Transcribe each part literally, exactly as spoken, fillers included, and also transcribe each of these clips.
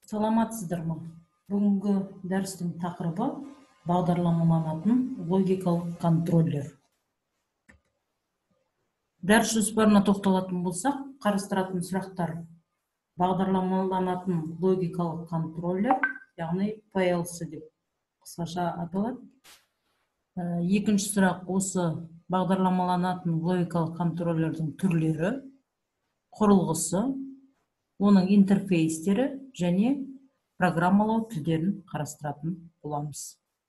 Саламатсыздар ма? Бүгінгі дәрістің тақырыбы бағдарламаланатын логикалық контроллер. Дәріс жоспарына тоқталатын болсақ, қарастыратын сұрақтар: бағдарламаланатын логикалық контроллер, яғни пи эл си деп қысқаша аталады. Екінші сұрақ осы бағдарламаланатын логикалық контроллердің түрлері, құрылғысы, оның интерфейстері және программалау тілдерін қарастыратын боламыз.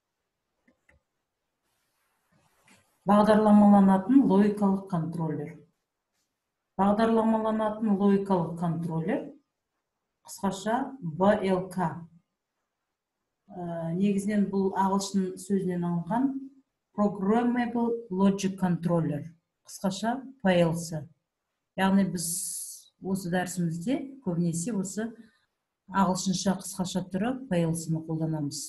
Бағдарламаланатын логикалық контроллер. Бағдарламаланатын логикалық контроллер, қысқаша би эл ка. Негізінен бұл ағылшын сөзінен алынған Programmable Logic Controller, қысқаша пи эл си. Яғни біз осы дәрісімізде көбінесе осы ағылшынша қысқаша түрі пи эл си-ні қолданамыз.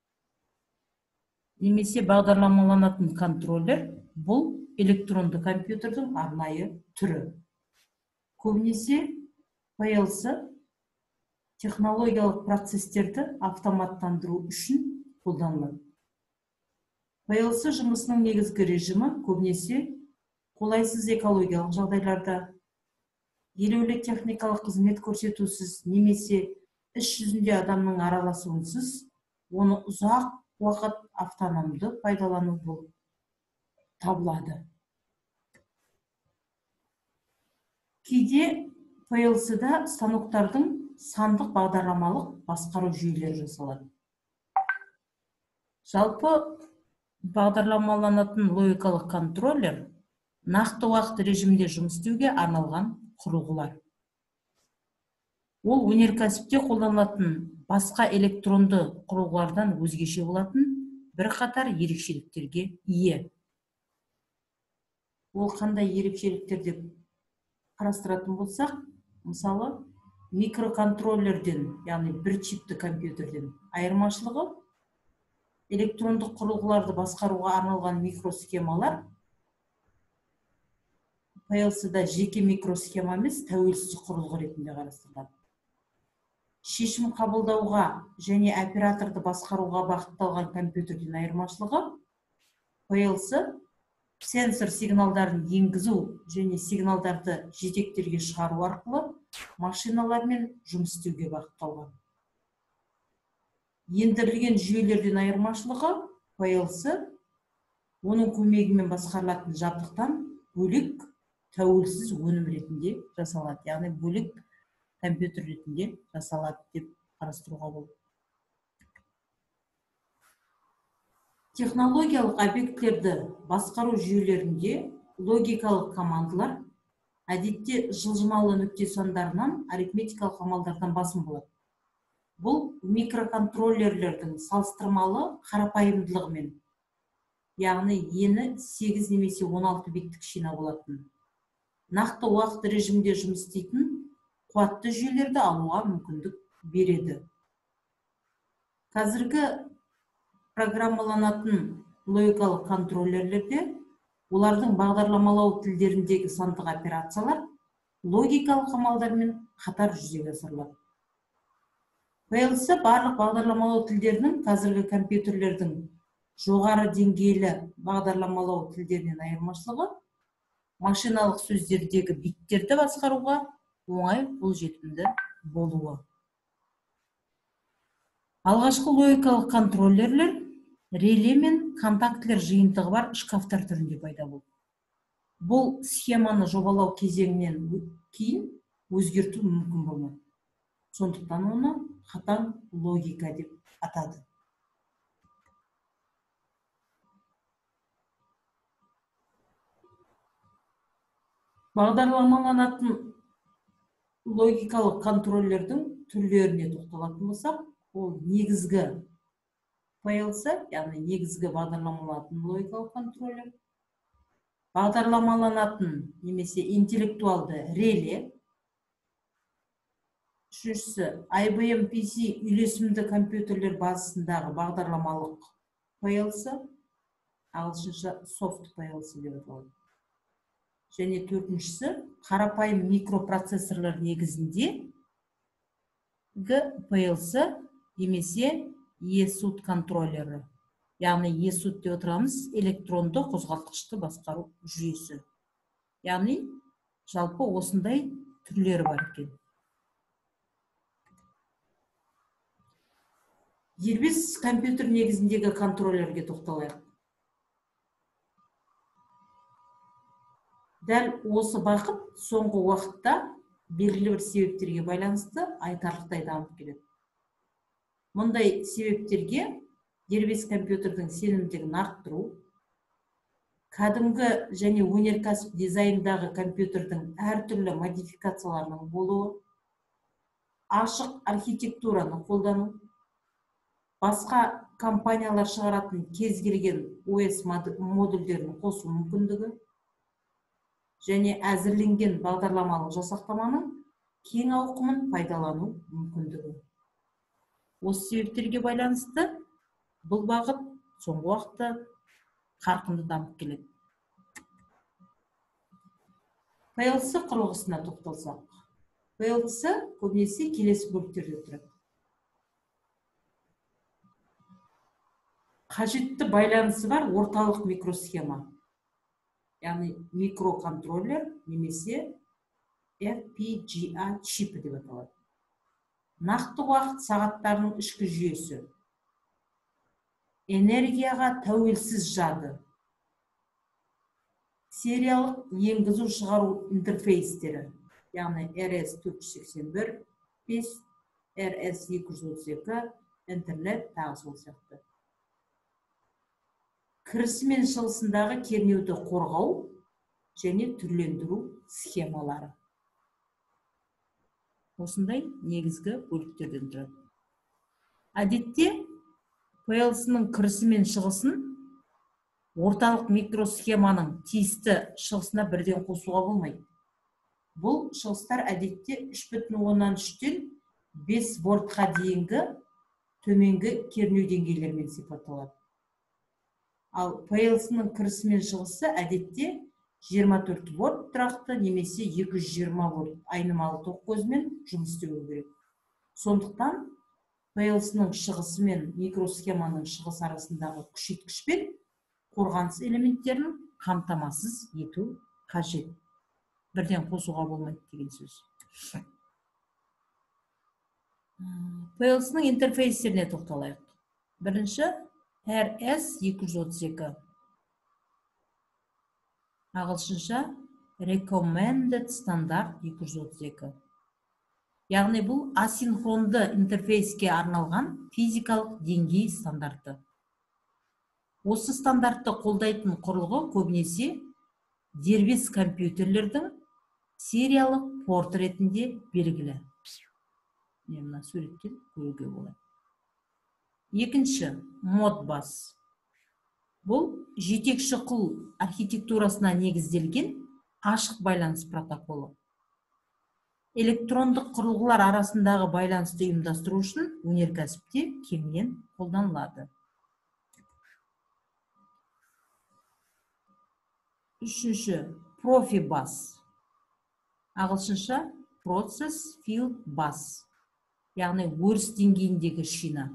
Немесе бағдарламаланатын контроллер бұл электронды компьютердің арнайы түрі. Көбінесе пи эл си технологиялық процестерді автоматтандыру үшін қолданылады. пи эл си жұмысының негізгі режимі көбінесе қолайсыз экологиялық жағдайларда, елеулі техникалық қызмет көрсетусіз немесе іс жүзінде адамның араласуынсыз оны ұзақ уақыт автономды пайдалану болып табылады. Кейде пи эл си-да станоктардың сандық бағдарламалық басқару жүйелері жасалады. Жалпы бағдарламаланатын логикалық контроллер нақты уақыт режимде жұмыс істеуге арналған құрылғылар. Ол өнеркәсіпте қолданылатын басқа электронды құрылғылардан өзгеше болатын бірқатар ерекшеліктерге ие. Ол қандай ерекшеліктер деп қарастыратын болсақ, мысалы, микроконтроллерден, яғни бір чипті компьютерден айырмашылығы, электрондық құрылғыларды басқаруға арналған микросхемалар пи эл си-да жеке микросхема емес, тәуелсіз құрылғы ретінде қарастырылады. Шешім қабылдауға және операторды басқаруға бағытталған компьютерден айырмашылығы, пи эл си сенсор сигналдарын енгізу және сигналдарды жетектерге шығару арқылы машиналармен жұмыс істеуге бағытталған. Ендірілген жүйелерден айырмашылығы, пи эл си оның көмегімен басқарылатын жабдықтан бөлек тәуелсіз өнім ретінде жасалады, яғни бөлек компьютер ретінде жасалады деп қарастыруға болады. Технологиялық объектілерді басқару жүйелерінде логикалық командалар әдетте жылжымалы нүкте сандарынан арифметикалық амалдардан басым болады. Бұл микроконтроллерлердің салыстырмалы қарапайымдылығымен, яғни ені сегіз немесе он алты биттік шина болатын, нақты уақыт режимде жұмыс істейтін қуатты жүйелерді алуға мүмкіндік береді. Қазіргі программаланатын логикалық контроллерлерде олардың бағдарламалау тілдеріндегі сандық операциялар логикалық амалдармен қатар жүзеге асырылады. пи эл си барлық бағдарламалау тілдерінің қазіргі компьютерлердің жоғары деңгейлі бағдарламалау тілдерінен айырмашылығы, машиналық сөздердегі биттерді басқаруға оңай қолжетімді болуы. Алғашқы логикалық контроллерлер реле мен контактілер жиынтығы бар шкафтар түрінде пайда болды. Бұл схеманы жобалау кезеңінен кейін өзгерту мүмкін болмады. Сондықтан оны қатаң логика деп атады. Бағдарламаланатын логикалық контроллердің түрлеріне тоқталатын болсақ, ол негізгі пи эл си, яғни негізгі бағдарламаланатын логикалық контроллер, бағдарламаланатын немесе интеллектуалды реле, үшіншісі ай би эм пи си үйлесімді компьютерлер базасындағы бағдарламалық пи эл си, ағылшынша софт пи эл си деп аталады. Және төртіншісі қарапайым микропроцессорлар негізінде пэ эл эс немесе e-суд контроллері. Яғни e-суд деп отырамыз электронды қозғалтқышты басқару жүйесі. Яғни жалпы осындай түрлері бар екен. Дербес компьютер негізіндегі контроллерге тоқталайық. Дәл осы бағыт соңғы уақытта белгілі бір себептерге байланысты айтарлықтай дамып келеді. Мұндай себептерге дербес компьютердің сенімділігін арттыру, кәдімгі және өнеркәсіп дизайндағы компьютердің әртүрлі модификацияларының болуы, ашық архитектураны қолдану, басқа компаниялар шығаратын кез келген о эс модульдерін қосу мүмкіндігі және әзірленген бағдарламалық жасақтаманың кең ауқымын пайдалану мүмкіндігі. Осы себептерге байланысты бұл бағыт соңғы уақытта қарқынды дамып келеді. пэ эл эс құрылғысына тоқталсақ. пэ эл эс көбінесе келесі бөліктерде тұрады. Қажетті байланысы бар орталық микросхема, яғни микроконтроллер немесе эф пи джи а чипі деп аталады. Нақты уақыт сағаттарының ішкі жүйесі, энергияға тәуелсіз жады, сериялық енгізу шығару интерфейстері, яғни эр эс төрт жүз сексен бір, бес, эр эс екі жүз отыз екі, интернет тағы сол сияқты. Кірісі мен шығысындағы кернеуді қорғау және түрлендіру схемалары. Осындай негізгі бөліктерден тұрады. Әдетте пэ эл эс-ның кірісі мен шығысын орталық микросхеманың тиісті шығысына бірден қосуға болмайды. Бұл шығыстар әдетте үш бүтін оннан үштен бес вольтқа дейінгі төменгі кернеу деңгейлермен сипатталады. Ал пэ эл эс-ның кірісі мен шығысы әдетте жиырма төрт вольт тұрақты немесе екі жүз жиырма вольт айнымалы тоқ көзімен жұмыс істеуі керек. Сондықтан пэ эл эс-ның шығысы мен микросхеманың шығысы арасындағы күшейткіш пен қорғаныс элементтерін қамтамасыз ету қажет. Бірден қосуға болмайды деген сөз. пэ эл эс-ның интерфейстеріне тоқталайық. Бірінші эр эс екі жүз отыз екі. Ағылшынша Recommended стандарт екі жүз отыз екі. Яғни бұл асинхронды интерфейске арналған физикалық деңгей стандарты. Осы стандартты қолдайтын құрылғы көбінесе дербес компьютерлердің сериялық порт ретінде белгілі. Мына суреттен көруге болады. Екінші, Modbus. Бұл жетекші құл архитектурасына негізделген ашық байланыс протоколы. Электрондық құрылғылар арасындағы байланысты ұйымдастыру үшін өнеркәсіпте кеңінен қолданылады. Үшінші, Profibus. Ағылшынша Process Field Bus. Яғни өріс деңгейіндегі шина.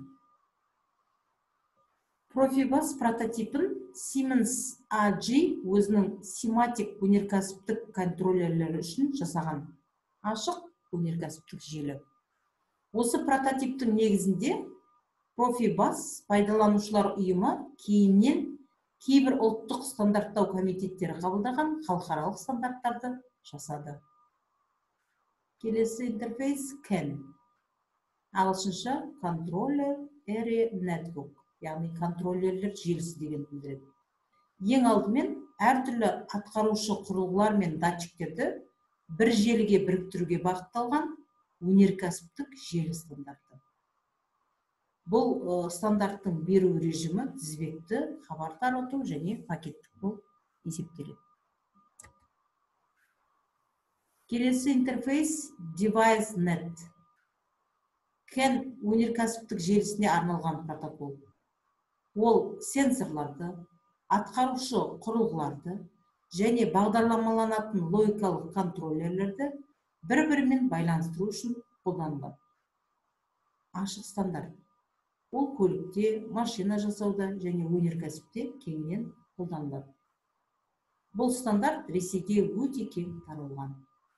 Profibus прототипін Siemens а джи өзінің семантик өнеркәсіптік контроллерлері үшін жасаған ашық өнеркәсіптік желі. Осы прототиптің негізінде Profibus пайдаланушылар ұйымы кейіннен кейбір ұлттық стандарттау комитеттері қабылдаған халықаралық стандарттарды жасады. Келесі интерфейс кэн. Ағылшынша Controller Area Network, яғни контроллерлер желісі деген білдіреді. Ең алдымен әртүрлі атқарушы құрылғылар мен датчиктерді бір желіге біріктіруге бағытталған өнеркәсіптік желі стандарты. Бұл стандарттың беру режимі тізбекті, хабар тарату және пакеттік болып есептеледі. Келесі интерфейс DeviceNet. кэн өнеркәсіптік желісіне арналған протокол. Ол сенсорларды, атқарушы құрылғыларды және бағдарламаланатын логикалық контроллерлерді бір-бірімен байланыстыру үшін қолданылады. ашық стандарт. Ол көлікте, машина жасауда және өнеркәсіпте кеңінен қолданылады. Бұл стандарт Ресейде өте кең таралған.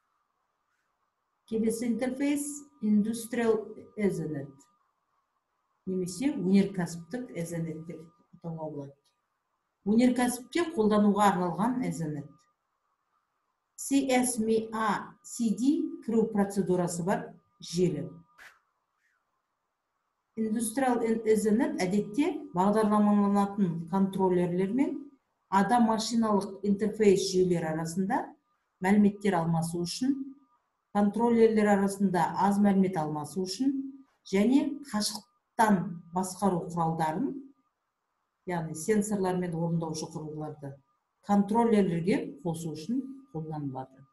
Келесі интерфейс Industrial Ethernet, немесе өнеркәсіптік Ethernet деп атауға болады. Өнеркәсіпте қолдануға арналған Ethernet. си эс эм а си ди кіру процедурасы бар желі. Industrial Ethernet әдетте бағдарламаланатын контроллерлер мен адам машиналық интерфейс жүйелер арасында мәліметтер алмасу үшін, контроллерлер арасында аз мәлімет алмасу үшін және қашықтан басқару құралдарын, яғни сенсорлар мен орындаушы құрылғыларды контроллерлерге қосу үшін қолданылады.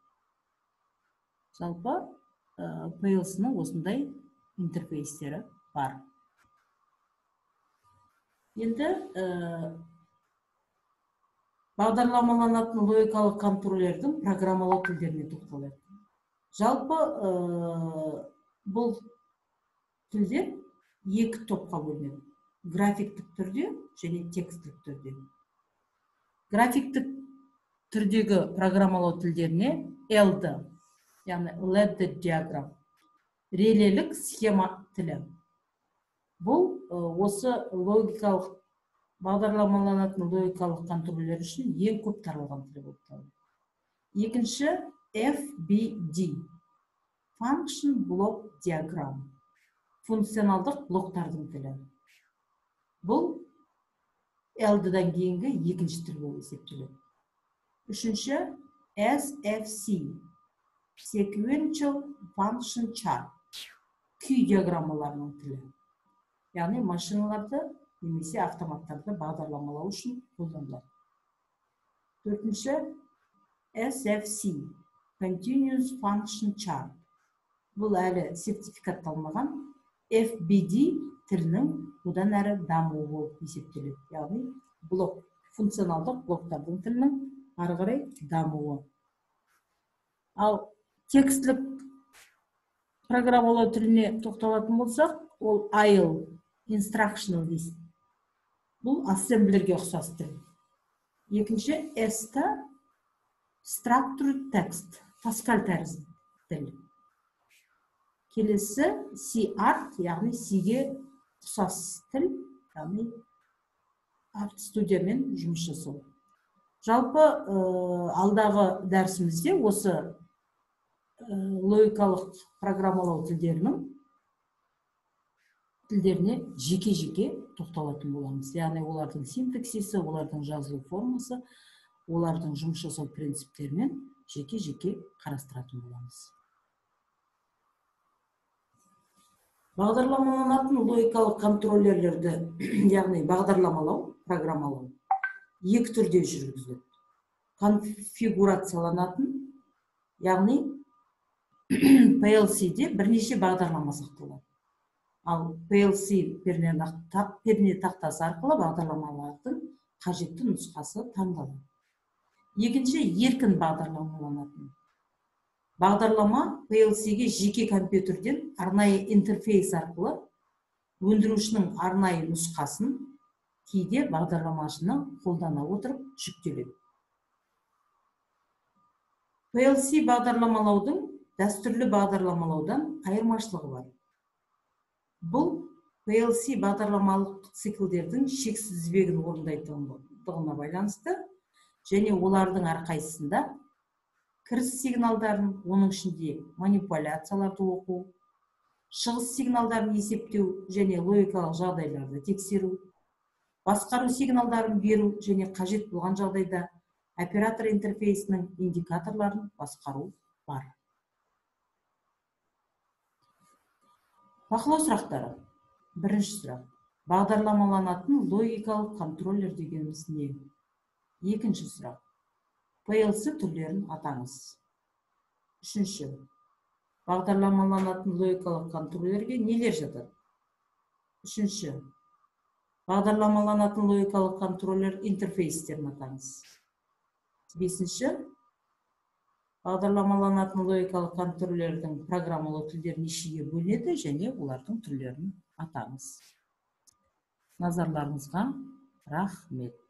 Жалпы пи эл си-ның осындай интерфейстері бар. Енді бағдарламаланатын логикалық контроллердің программалау тілдеріне тоқталайық. Жалпы бұл тілдер екі топқа бөлінеді. Графиктік түрде және текстілік түрде. Графиктік түрдегі программалау тілдеріне эл ди, яғни ledger diagram, релелік схема тілі. Бұл осы логикалық бағдарламаланатын логикалық контроллер үшін ең көп таралған тіл болып табылады. Екінші эф би ди, Function Block Diagram, функционалдық блоктардың тілі. Бұл эл ди-дан кейінгі екінші тіл болып есептеледі. Үшінші эс эф си, Sequential Function Chart, күй диаграммаларының тілі. Яғни машиналарды немесе автоматтарды бағдарламалау үшін қолданылады. Төртінші эс эф си, Continuous Function Chart. Бұл әлі сертификатталмаған эф би ди тілінің одан әрі дамуы болып есептеледі. Яғни блок, функционалдық блоктардың тілінің ары қарай дамуы. Ал текстілік программалау тіліне тоқталатын болсақ, ол ай эл, Instructional List. Бұл ассемблерге ұқсас тіл. Екінші эс ти, Structured Text, Pascal тәрізді тіл. Келесі C-Art, яғни C-ге ұқсас тіл, яғни арт студиямен жұмыс жасау. Жалпы алдағы дәрісімізде осы логикалық программалау тілдерінің тілдеріне жеке-жеке тоқталатын боламыз. Яғни олардың синтаксисі, олардың жазылу формасы, олардың жұмыс жасау принциптерімен жеке-жеке қарастыратын боламыз. Бағдарламаланатын логикалық контроллерлерді, яғни бағдарламалау, программалау, екі түрде жүргізіледі. Конфигурацияланатын, яғни пи эл си-де бірнеше бағдарлама сақталады. Ал пи эл си пернетақтасы арқылы бағдарламалардың қажетті нұсқасы таңдалады. Екінші еркін бағдарламаланатын. Бағдарлама пи эл си-ге жеке компьютерден арнайы интерфейс арқылы өндірушінің арнайы нұсқасын кейде бағдарламашыны қолдана отырып жүктеледі. пи эл си бағдарламалаудың дәстүрлі бағдарламалаудан айырмашылығы бар. Бұл пи эл си бағдарламалық циклдердің шексіз тізбегін орындайтындығына байланысты және олардың әрқайсысында кіріс сигналдарын, оның ішінде манипуляцияларды оқу, шығыс сигналдарын есептеу және логикалық жағдайларды тексеру, басқару сигналдарын беру және қажет болған жағдайда оператор интерфейсінің индикаторларын басқару бар. Бақылау сұрақтары. Бірінші сұрақ. Бағдарламаланатын логикалық контроллер дегеніміз не? Екінші сұрақ. пи эл си түрлерін атаңыз. Үшінші. Бағдарламаланатын логикалық контроллерге нелер жатады? Үшінші. Бағдарламаланатын логикалық контроллер интерфейстерін атаңыз. Бесінші. Бағдарламаланатын логикалық контроллердің программалау тілдерін нешеге бөледі және олардың түрлерін атаңыз. Назарларыңызға рахмет.